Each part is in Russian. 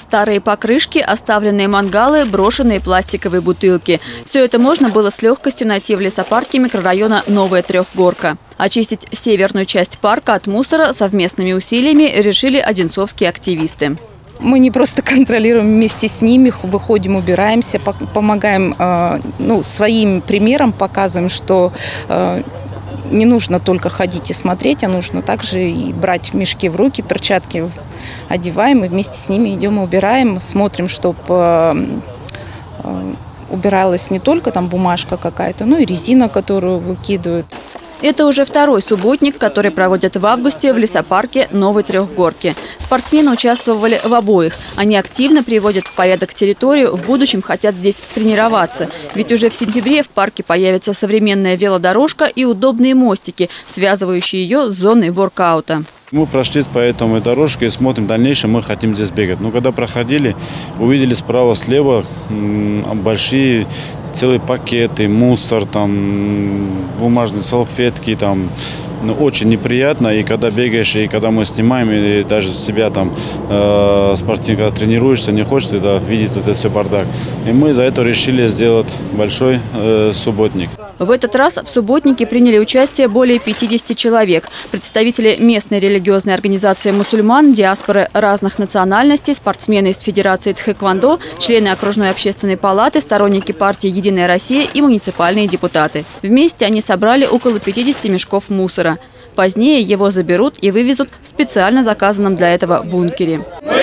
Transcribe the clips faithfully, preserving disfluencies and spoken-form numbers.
Старые покрышки, оставленные мангалы, брошенные пластиковые бутылки. Все это можно было с легкостью найти в лесопарке микрорайона Новая Трехгорка. Очистить северную часть парка от мусора совместными усилиями решили одинцовские активисты. Мы не просто контролируем, вместе с ними выходим, убираемся, помогаем, ну, своим примером показываем, что не нужно только ходить и смотреть, а нужно также и брать мешки в руки, перчатки одеваем и вместе с ними идем и убираем, смотрим, чтобы убиралась не только там бумажка какая-то, но и резина, которую выкидывают. Это уже второй субботник, который проводят в августе в лесопарке Новой Трехгорки. Спортсмены участвовали в обоих. Они активно приводят в порядок территорию, в будущем хотят здесь тренироваться. Ведь уже в сентябре в парке появится современная велодорожка и удобные мостики, связывающие ее с зоной воркаута. Мы прошлись по этой дорожке и смотрим, в дальнейшем мы хотим здесь бегать. Но когда проходили, увидели справа-слева большие целые пакеты, мусор, там, бумажные салфетки, там, ну, очень неприятно. И когда бегаешь, и когда мы снимаем, и даже себя там э, спортивно, когда тренируешься, не хочется да, видеть вот это все бардак. И мы за это решили сделать большой э, субботник. В этот раз в субботнике приняли участие более пятидесяти человек. Представители местной религиозной организации мусульман, диаспоры разных национальностей, спортсмены из Федерации тхэквондо, члены окружной общественной палаты, сторонники партии «Единая Россия» и муниципальные депутаты. Вместе они собрали около пятидесяти мешков мусора. Позднее его заберут и вывезут в специально заказанном для этого бункере.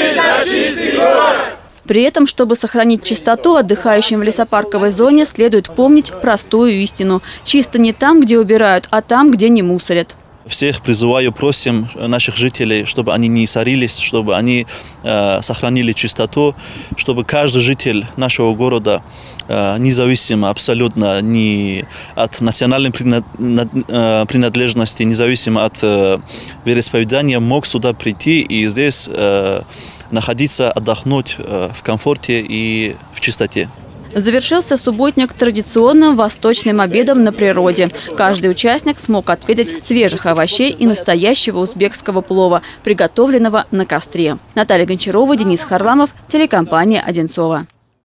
При этом, чтобы сохранить чистоту, отдыхающим в лесопарковой зоне следует помнить простую истину. Чисто не там, где убирают, а там, где не мусорят. Всех призываю, просим наших жителей, чтобы они не ссорились, чтобы они э, сохранили чистоту, чтобы каждый житель нашего города, э, независимо абсолютно ни от национальной принадлежности, независимо от э, вероисповедания, мог сюда прийти и здесь э, находиться, отдохнуть э, в комфорте и в чистоте. Завершился субботник традиционным восточным обедом на природе. Каждый участник смог отведать свежих овощей и настоящего узбекского плова, приготовленного на костре. Наталья Гончарова, Денис Харламов, телекомпания «Одинцова».